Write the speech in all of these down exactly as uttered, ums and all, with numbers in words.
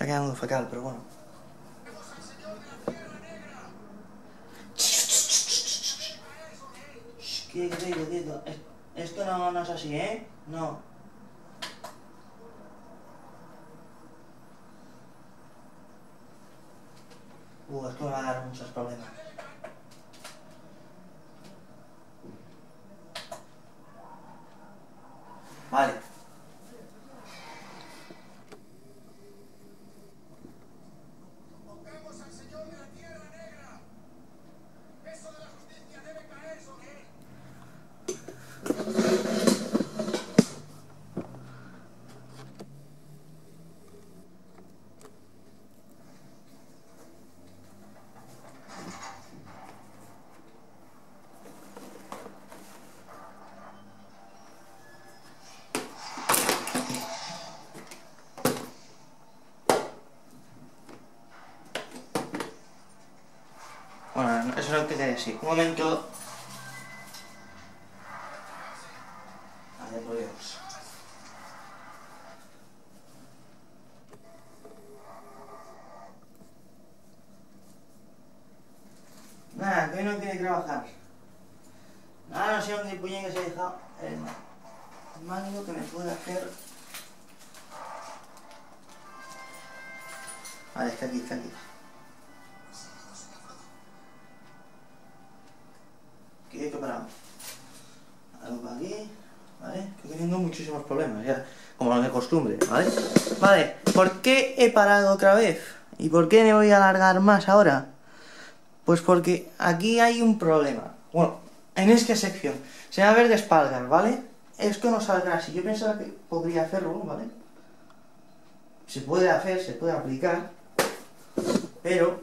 está quedando fecal, pero bueno. Quieto, quieto, quieto. Esto no, no es así, ¿eh? No. Uh, esto me va a dar muchos problemas. Vale. Convocamos al Señor de la Tierra Negra. El peso de la justicia debe caer sobre él. Bueno, eso es lo que quería decir. Un momento. Ay, por Dios. Nada, que hoy no quiere trabajar. Nada, no sé dónde puñe que se ha dejado el mango que me puede hacer. Vale, está aquí, está aquí. Quieto parado. Algo para aquí, ¿vale? Estoy teniendo muchísimos problemas ya, como de costumbre, ¿vale? Vale, ¿por qué he parado otra vez? ¿Y por qué me voy a alargar más ahora? Pues porque aquí hay un problema. Bueno, en esta sección se va a ver de espaldas, ¿vale? Esto no saldrá así. Yo pensaba que podría hacerlo, ¿vale? Se puede hacer, se puede aplicar, pero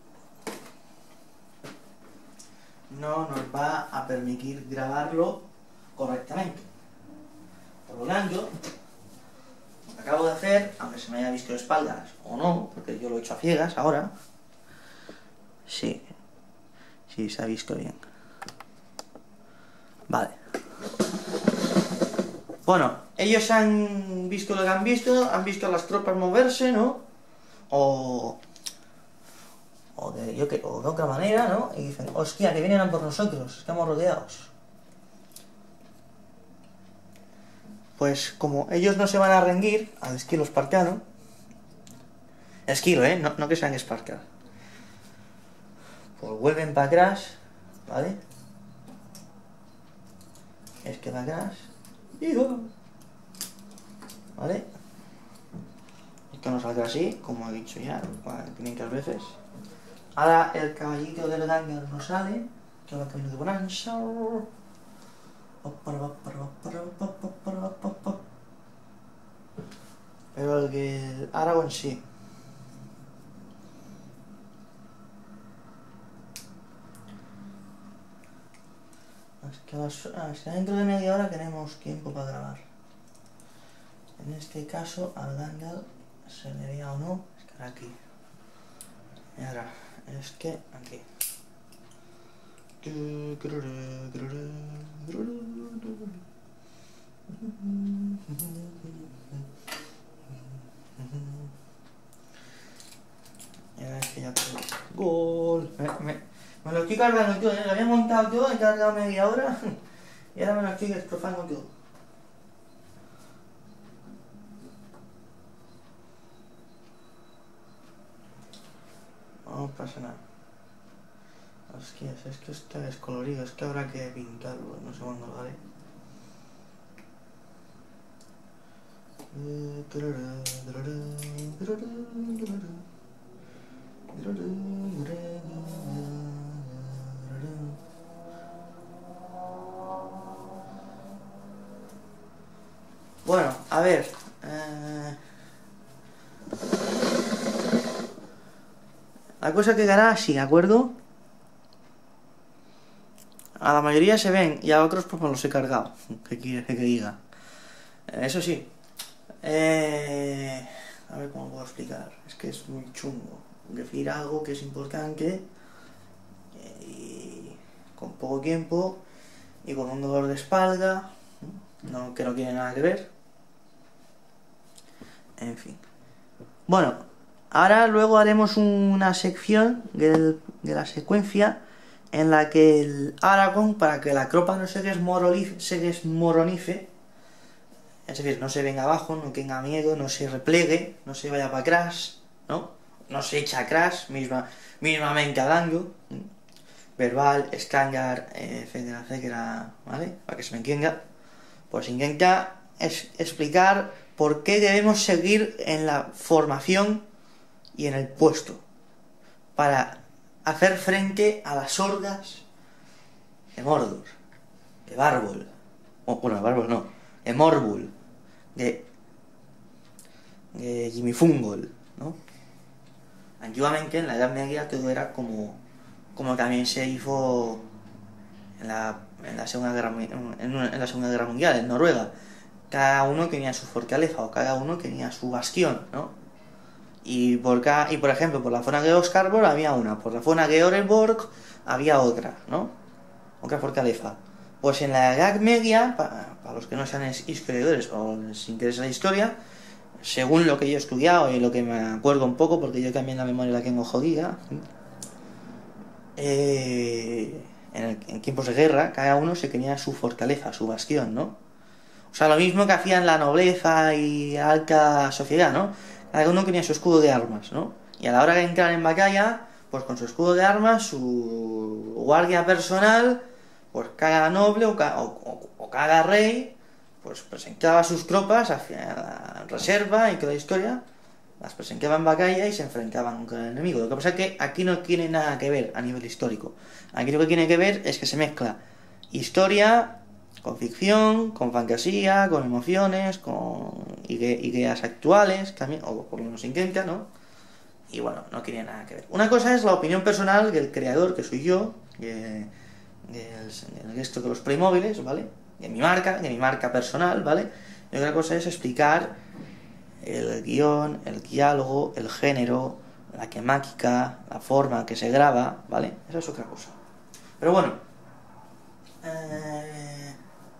no nos va a permitir grabarlo correctamente. Por lo tanto, lo que acabo de hacer, aunque se me haya visto de espaldas o no, porque yo lo he hecho a ciegas ahora, sí, sí se ha visto bien. Vale. Bueno, ellos han visto lo que han visto, han visto a las tropas moverse, ¿no? O... O de, yo que, o de otra manera, ¿no? Y dicen, hostia, que vienen a por nosotros, estamos rodeados. Pues como ellos no se van a rendir al esquilo espartano, esquilo, ¿eh? No, no que sean espartanos, pues vuelven para atrás, ¿vale? Es que para atrás, ¡hijo! ¿Vale? Esto no saldrá así, como he dicho ya quinientas veces. Ahora el caballito del Danger no sale, que va camino de bonanza. Pero el que Aragorn sí. Hasta dentro de media hora tenemos tiempo para grabar. En este caso al Gandalf se le veía o no, es que era aquí. Y ahora, es que aquí. Y ahora es que ya tengo gol. Me, me, me lo estoy cargando todo, ¿eh? Lo había montado todo, he cargado media hora y ahora me lo estoy destrozando todo. No pasa nada. Hostias, es que está descolorido, es que habrá que pintarlo, no sé cuándo lo haré. Bueno, a ver. Eh... La cosa quedará así, ¿de acuerdo? A la mayoría se ven y a otros pues me los he cargado. ¿Qué quieres que diga? Eso sí. Eh... A ver cómo puedo explicar. Es que es muy chungo. Decir algo que es importante y con poco tiempo y con un dolor de espalda, no, que no tiene nada que ver. En fin. Bueno, ahora luego haremos una sección de, de la secuencia en la que el Aragorn, para que la tropa no se, desmoronice, se desmoronice, es decir, no se venga abajo, no tenga miedo, no se replegue, no se vaya para atrás, ¿no? No se echa atrás, misma, mismamente hablando, verbal, estándar, eh, etcétera, etcétera, ¿vale? Para que se me entienda, pues intenta es, explicar por qué debemos seguir en la formación y en el puesto para hacer frente a las hordas de Mordor, de Bárbol, oh, bueno, de Bárbol no, de Morgul, de, de Jimmy Fungol, ¿no? Antiguamente en la Edad Media todo era como, como también se hizo en la, en la Segunda Guerra en, una, en la Segunda Guerra Mundial, en Noruega. Cada uno tenía su fortaleza o cada uno tenía su bastión, ¿no? Y por, cada, y por ejemplo, por la zona de Oscarborg había una, por la zona de Orenborg había otra, ¿no? Otra fortaleza. Pues en la Edad Media, para, para los que no sean historiadores o les interesa la historia, según lo que yo he estudiado y lo que me acuerdo un poco, porque yo también la memoria la tengo jodida, eh, en, el, en tiempos de guerra, cada uno se tenía su fortaleza, su bastión, ¿no? O sea, lo mismo que hacían la nobleza y la alta sociedad, ¿no? Cada uno tenía su escudo de armas, ¿no? Y a la hora de entrar en batalla, pues con su escudo de armas, su guardia personal, pues cada noble o, ca o, o, o cada rey, pues presentaba sus tropas hacia la reserva y toda la historia, las presentaba en batalla y se enfrentaban con el enemigo. Lo que pasa es que aquí no tiene nada que ver a nivel histórico. Aquí lo que tiene que ver es que se mezcla historia con ficción, con fantasía, con emociones, con ideas actuales, también, o por lo menos intenta, ¿no? Y bueno, no tiene nada que ver. Una cosa es la opinión personal del creador, que soy yo, de, de, de esto de los Playmobiles, ¿vale? De mi marca, de mi marca personal, ¿vale? Y otra cosa es explicar el guión, el diálogo, el género, la temática, la forma que se graba, ¿vale? Esa es otra cosa. Pero bueno, eh...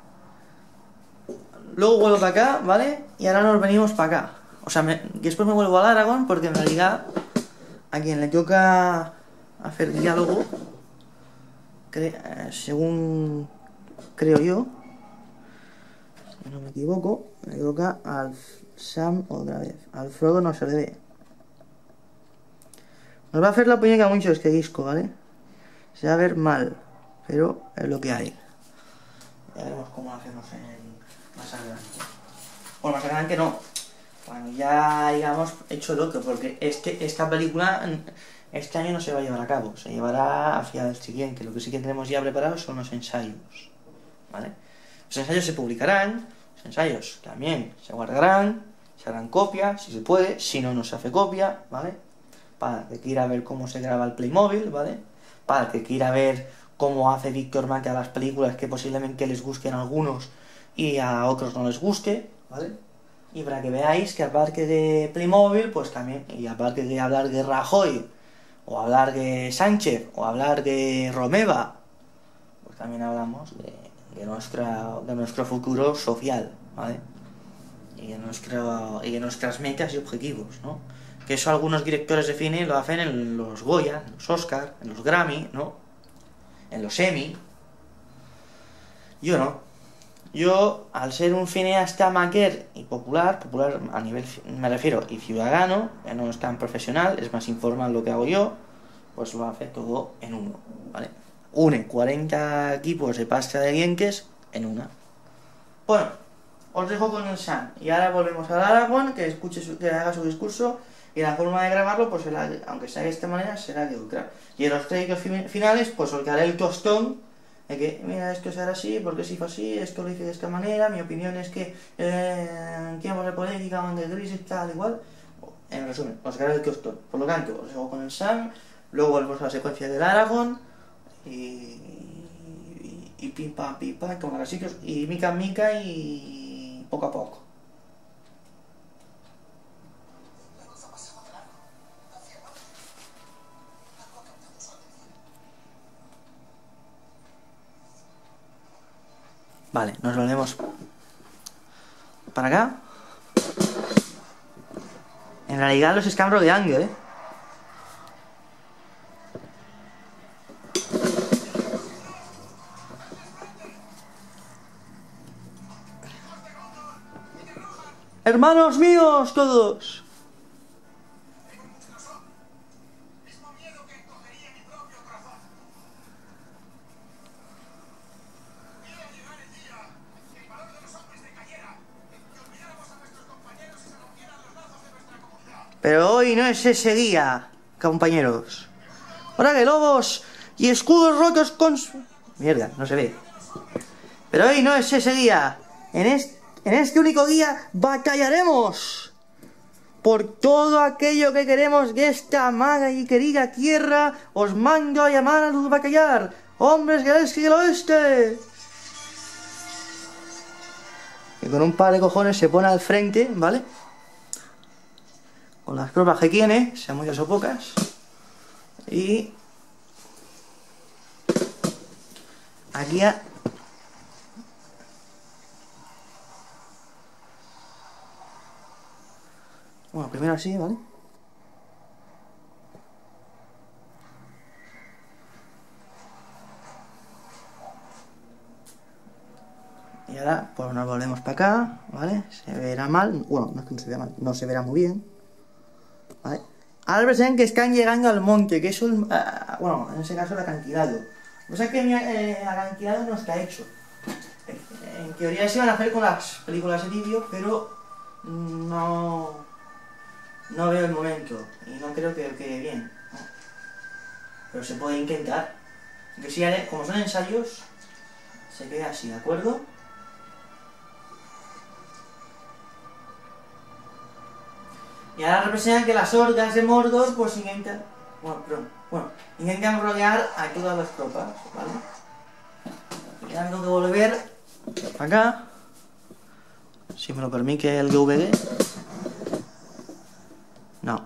luego vuelvo para acá, ¿vale? Y ahora nos venimos para acá. O sea, me... después me vuelvo al Aragorn porque en realidad a quien le toca hacer diálogo, cre... según creo yo, si no me equivoco, le toca al Sam otra vez. Al Frodo no se le ve. Nos va a hacer la puñeca mucho este disco, ¿vale? Se va a ver mal, pero es lo que hay. Ya veremos cómo lo hacemos en más adelante. Bueno, más adelante no. Cuando ya hayamos hecho lo que, porque es que esta película este año no se va a llevar a cabo, se llevará hacia el siguiente. Lo que sí que tenemos ya preparado son los ensayos, ¿vale? Los ensayos se publicarán, los ensayos también se guardarán, se harán copia, si se puede, si no, no se hace copia, ¿vale? Para que quiera ver cómo se graba el Playmobil, ¿vale? Para que quiera ver cómo hace Víctor Maque a las películas que posiblemente les gusten a algunos y a otros no les guste, ¿vale? Y para que veáis que aparte de Playmobil, pues también, y aparte de hablar de Rajoy, o hablar de Sánchez, o hablar de Romeva, pues también hablamos de, de, nuestra, de nuestro futuro social, ¿vale? Y de, nuestro, y de nuestras metas y objetivos, ¿no? Que eso algunos directores de cine lo hacen en los Goya, en los Oscar, en los Grammy, ¿no? En los Emmy. Yo no. Yo, al ser un cineasta amateur y popular, popular a nivel, me refiero, y ciudadano, ya no es tan profesional, es más informal lo que hago yo, pues lo hace todo en uno, ¿vale? Une cuarenta equipos de pasta de dientes en una. Bueno, os dejo con el Sam, y ahora volvemos al Aragorn, que escuche su, que haga su discurso, y la forma de grabarlo, pues será, aunque sea de esta manera, será de otra. Y en los créditos finales, pues os daré el tostón de que, mira, esto es ahora así, porque se hizo así, esto lo hice de esta manera, mi opinión es que eh, en tiempos de política, en de crisis, tal, igual. En resumen, os daré el tostón. Por lo tanto, os dejo con el Sam, luego volvemos a la secuencia del Aragorn, y, y, y pim pam, pim pam, como los sitios, y mica en mica, y poco a poco. Vale, nos volvemos para acá. En realidad los están rodeando, ¿eh? ¡Hermanos míos, todos! Tengo mucho son. Mismo miedo que encogería mi propio corazón. Podría llegar el día en que el valor de los hombres decayera, que olvidáramos a nuestros compañeros y se rompieran los lazos de nuestra comunidad. Pero hoy no es ese día, compañeros. Ahora que lobos y escudos rotos con... su- Mierda, no se ve. Pero hoy no es ese día. En este, en este único día batallaremos por todo aquello que queremos que esta amada y querida tierra os mando a llamar a luz batallar. Hombres del este y del oeste. Y con un par de cojones se pone al frente, ¿vale? Con las tropas que tiene, sean muchas o pocas. Y... aquí a... Bueno, primero así, ¿vale? Y ahora, pues nos volvemos para acá, ¿vale? Se verá mal, bueno, no es que no se vea mal, no se verá muy bien, ¿vale? Ahora ven que están llegando al monte, que es un... Uh, bueno, en ese caso el acantilado. O sea que eh, el acantilado no está hecho. En teoría se iban a hacer con las películas de vídeo, pero no... no veo el momento, y no creo que quede bien, ¿no? Pero se puede intentar. Que si haré, como son ensayos, se queda así, ¿de acuerdo? Y ahora representan que las hordas de Mordor pues intentan... Bueno, perdón, bueno, intentan rodear a todas las tropas, ¿vale? Y ahora tengo que volver para acá, si me lo permite el D V D. No.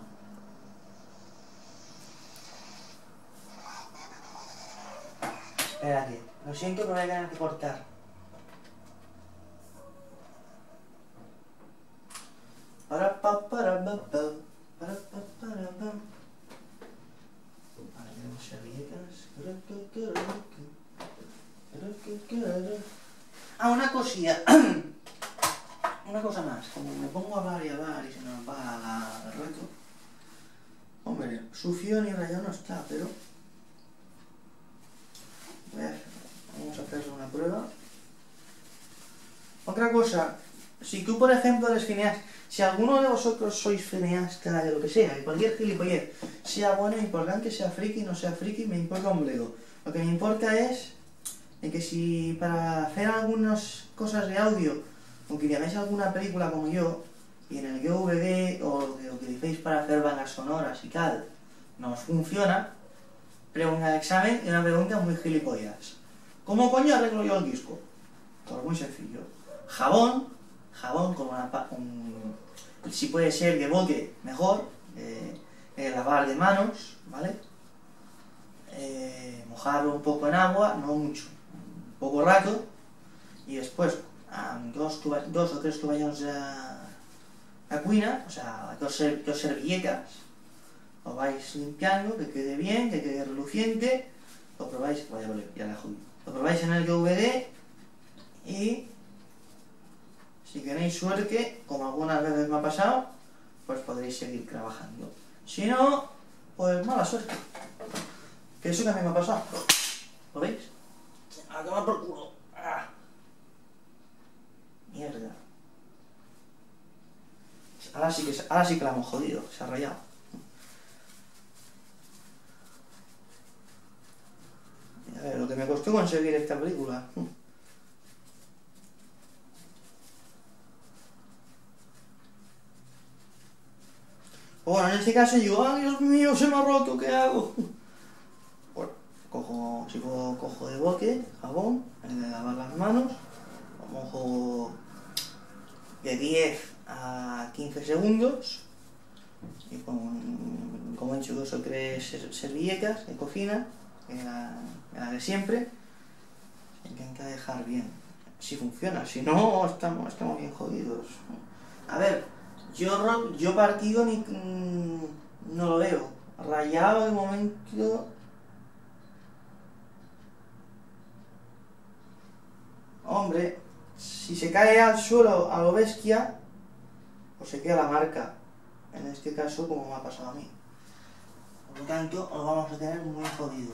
Espérate, lo siento, pero voy a tener que cortar. Para pa para pa pa para pa para pa. Vale, tenemos servilletas. Ah, una cosilla. Una cosa más. Como me pongo a hablar y a hablar y se nos va la, el rato. Hombre, sucio ni rayado no está, pero... Voy a hacer, vamos a hacerle una prueba. Otra cosa. Si tú, por ejemplo, eres cineasta, si alguno de vosotros sois cineasta de lo que sea, de cualquier gilipollez, sea bueno, importante, sea friki, no sea friki, me importa un bledo. Lo que me importa es de que si para hacer algunas cosas de audio, o que llaméis alguna película como yo, y en el D V D, o que lo utilicéis para hacer bandas sonoras y tal, no os funciona, pregunta de examen y una pregunta muy gilipollas. ¿Cómo coño arreglo yo el disco? Pues muy sencillo. Jabón, jabón con una... Un, si puede ser de bote, mejor. Eh, eh, lavar de manos, ¿vale? Eh, mojarlo un poco en agua, no mucho, un poco rato. Y después, um, dos, dos o tres tovallones a, a cuina, o sea, dos, dos servilletas. Lo vais limpiando, que quede bien, que quede reluciente. Lo probáis, vaya, vale, ya la jodí. Lo probáis en el D V D y... si tenéis suerte, como algunas veces me ha pasado, pues podréis seguir trabajando. Si no, pues mala suerte. Que eso también me ha pasado. ¿Lo veis? A tomar por culo. ¡Ah! Mierda. Ahora sí que, ahora sí que la hemos jodido, se ha rayado. A ver, lo que me costó conseguir esta película. Bueno, en este caso digo, ¡ay, Dios mío, se me ha roto! ¿Qué hago? Bueno, cojo, sigo, cojo de bote, jabón, he de lavar las manos, lo mojo de diez a quince segundos y con, como he hecho, dos o tres servilletas de cocina, que la, la de siempre, se intenta dejar bien. Si funciona, si no, estamos, estamos bien jodidos. A ver, Yo, ro- yo partido ni... mm, no lo veo. Rayado de momento... Hombre, si se cae al suelo a lo bestia, pues se queda la marca. En este caso, como me ha pasado a mí. Por lo tanto, lo vamos a tener muy jodido.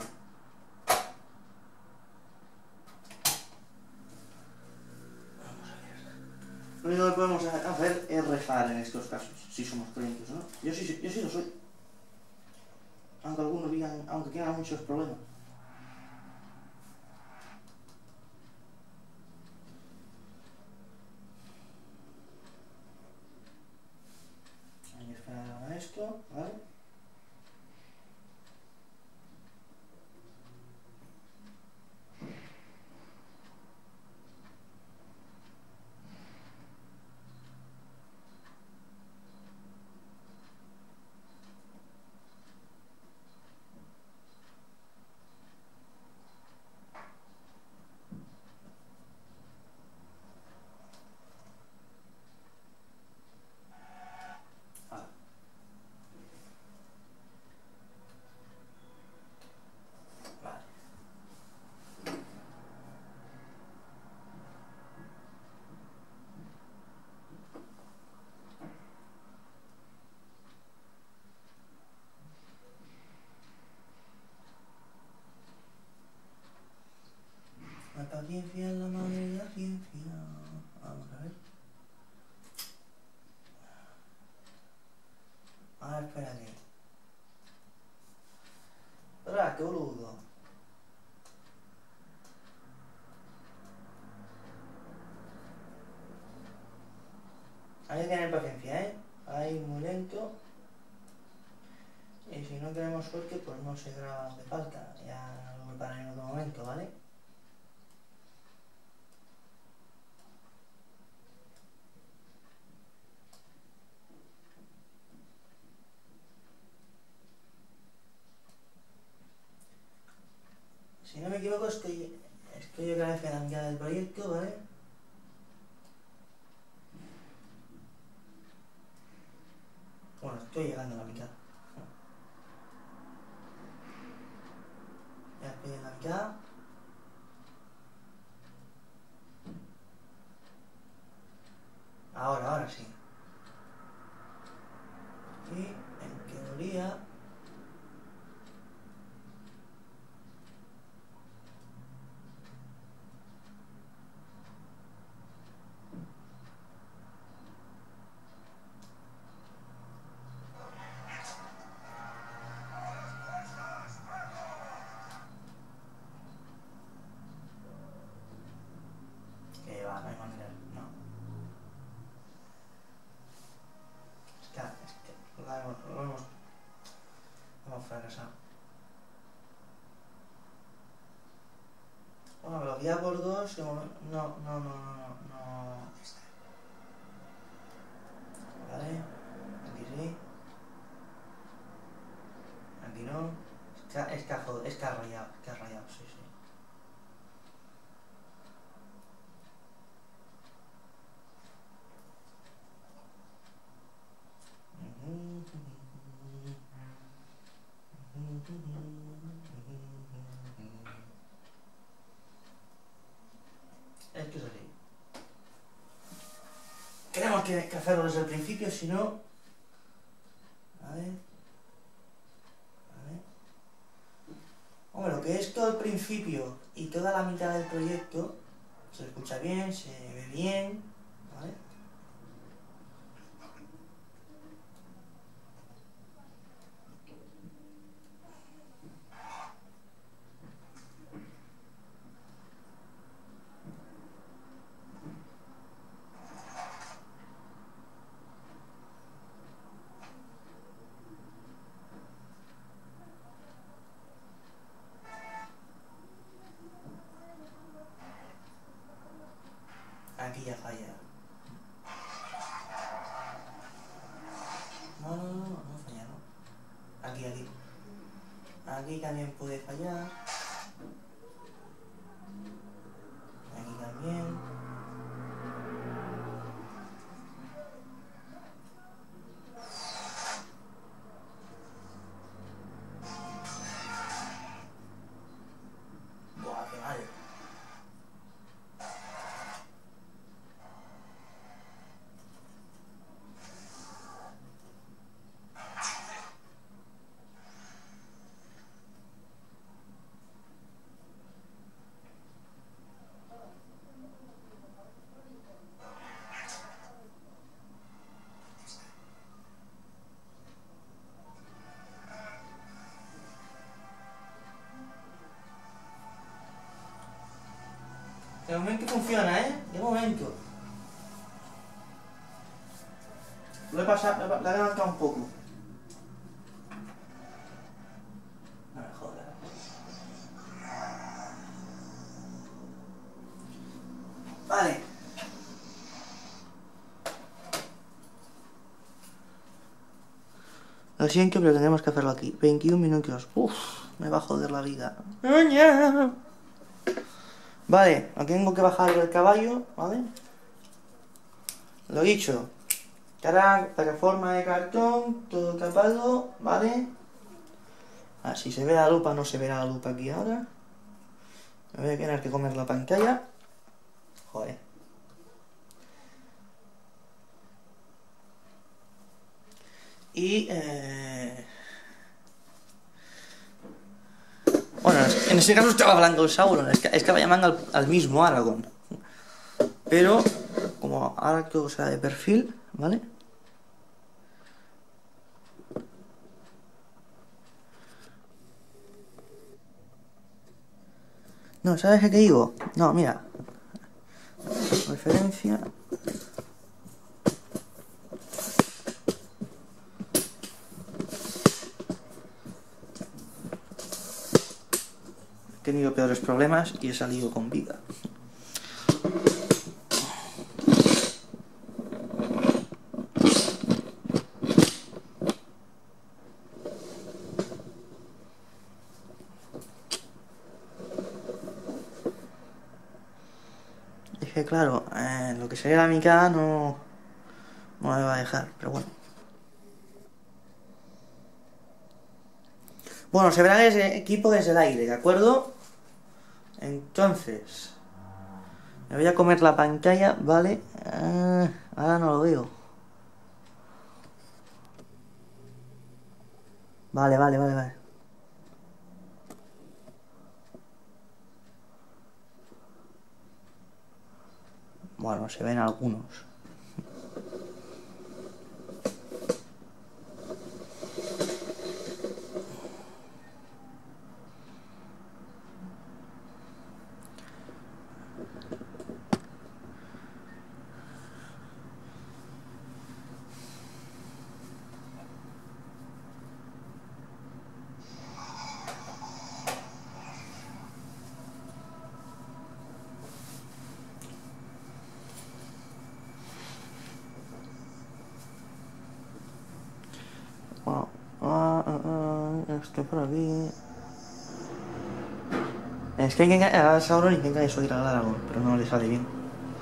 Lo único que podemos hacer es rezar en estos casos, si somos creyentes, ¿no? Yo sí, yo sí lo soy. Aunque algunos digan, aunque tengan muchos problemas. Hay que esperar a esto, ¿vale? Vale. Vale. La paciencia es la madre de la ciencia. Vamos a ver. Ah, espérate. Espera, qué boludo. Hay que tener paciencia, ¿eh? Ahí muy lento. Y si no tenemos suerte, pues no se graba lo que falta. Ya lo prepararé en otro momento, ¿vale? Si no me equivoco, estoy, estoy otra vez en la mitad del proyecto, ¿vale? Bueno, estoy llegando a la mitad. Ya estoy en la mitad. Ahora, ahora sí. Y en teoría... Que va, no hay manera, no. Está, es que lo hemos, lo hemos, hemos fracasado. Bueno, velocidad por dos, no, no, no, no, no, no. Vale, aquí sí. Aquí no. Es que, es que, ha jod- es que ha rayado, es que ha rayado, sí, sí. Esto es así. Tenemos que, que hacerlo desde el principio, si no... A ver... A ver... Hombre, lo que es todo el principio y toda la mitad del proyecto, se escucha bien, se ve bien, ¿vale? Aquí ya falla. No, no, no, no, no falla, no. Aquí, aquí. Aquí también puede fallar. Aquí también. funciona, ¿eh? De momento. Lo he pasado, lo he adelantado un poco. No me jodas. Vale. Lo siento, pero tendremos que hacerlo aquí. veintiún minutos. Uff, me va a joder la vida. Vale, aquí tengo que bajar el caballo, ¿vale? Lo dicho. Cara, plataforma de cartón, todo tapado, ¿vale? Así se ve la lupa, no se verá la lupa aquí ahora. Me voy a tener que comer la pantalla. Joder. Y... Eh... Bueno, en este caso estaba hablando el Sauron, es que, es que va llamando al, al mismo Aragorn. Pero, como ahora todo será de perfil, ¿vale? No, ¿sabes qué te digo? No, mira. Referencia. He tenido peores problemas y he salido con vida. Es que claro, eh, lo que sería la mitad no, no me va a dejar, pero bueno. Bueno, se verá ese equipo desde el aire, ¿de acuerdo? Entonces, me voy a comer la pantalla, ¿vale? Ah, ahora no lo veo. Vale, vale, vale, vale. Bueno, se ven algunos. Bueno, ah, ah, ah, estoy por aquí. Es que hay que a Sauron intenta desoír al Aragorn, pero no le sale bien.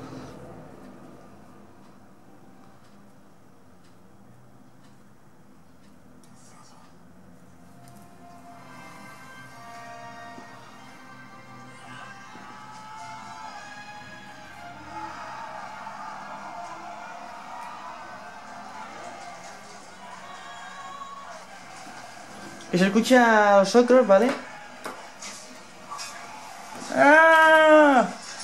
Y se escucha a los otros, ¿vale? ¡Ah!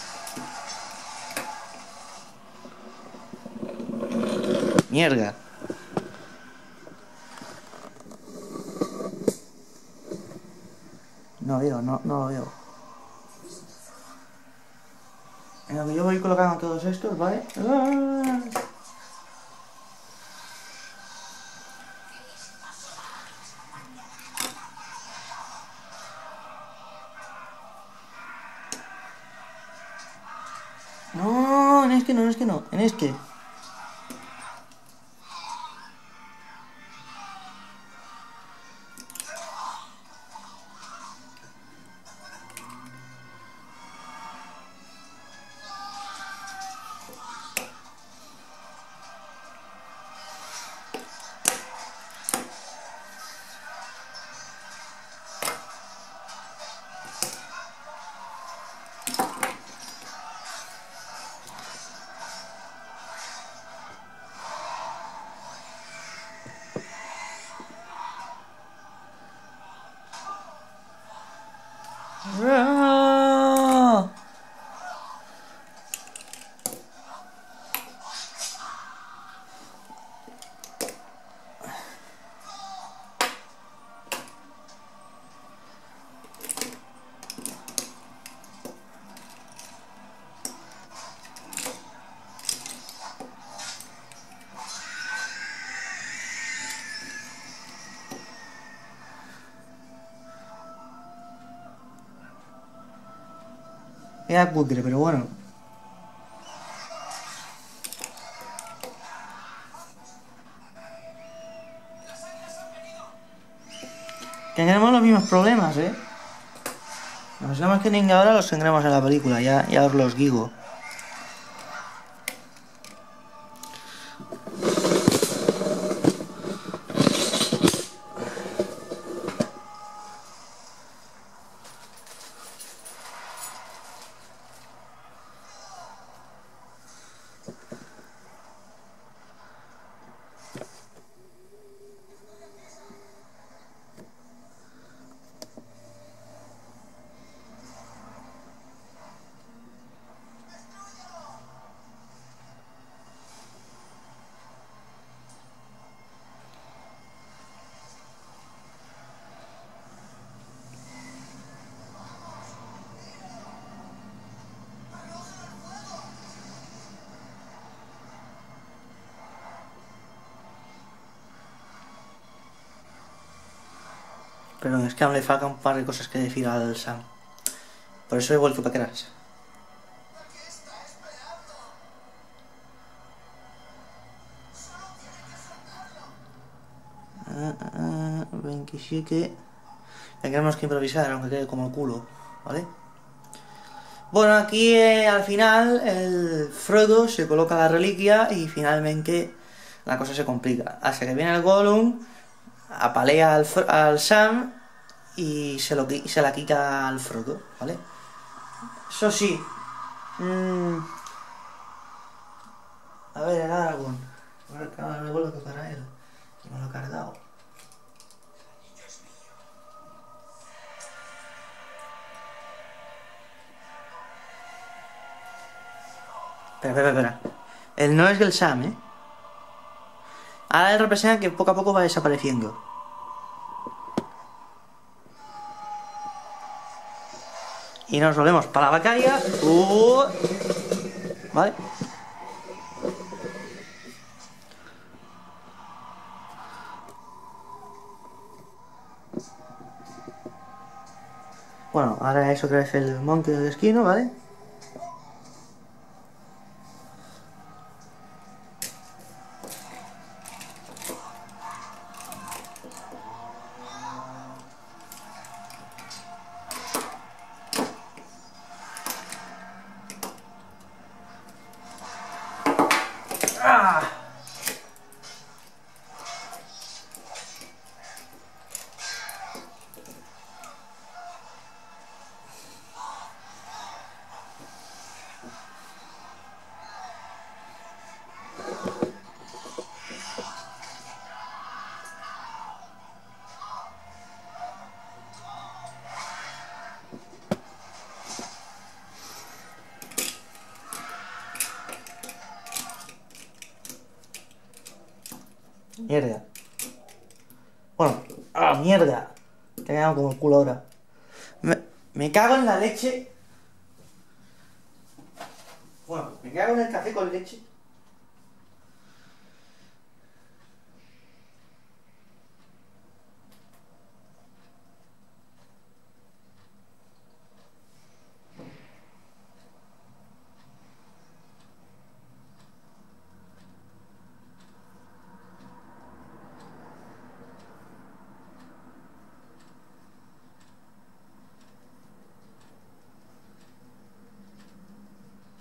Mierda. No veo, no, no lo veo. En lo que yo voy colocando todos estos, ¿vale? ¡Ah! No, en este no, en este no, en este. queda cutre, pero bueno. Tendremos los mismos problemas, ¿eh? Los problemas que tenga ahora los tendremos en la película, ya, ya os los digo. Pero es que aún le falta un par de cosas que decir al Sam. Por eso he vuelto para atrás. Ah, ah, veintisiete. Tendremos que improvisar, aunque quede como el culo, ¿vale? Bueno, aquí eh, al final el Frodo se coloca la reliquia y finalmente la cosa se complica. Hasta que viene el Gollum, apalea al, al Sam y se, lo, y se la quita al Frodo, ¿vale? Eso sí. Mmm, a ver, el Aragorn. Ahora me vuelvo a tocar a él. Y me lo he cargado. Espera, espera, espera. El no es el Sam, ¿eh? Ahora él representa que poco a poco va desapareciendo. Y nos volvemos para la Valcaria. Uh, ¿Vale? Bueno, ahora es otra vez el monte del esquino, ¿vale? ¡Ah! Mierda. Bueno, ¡ah, mierda! Te he quedado como el culo ahora. Me, me cago en la leche. Bueno, me cago en el café con leche.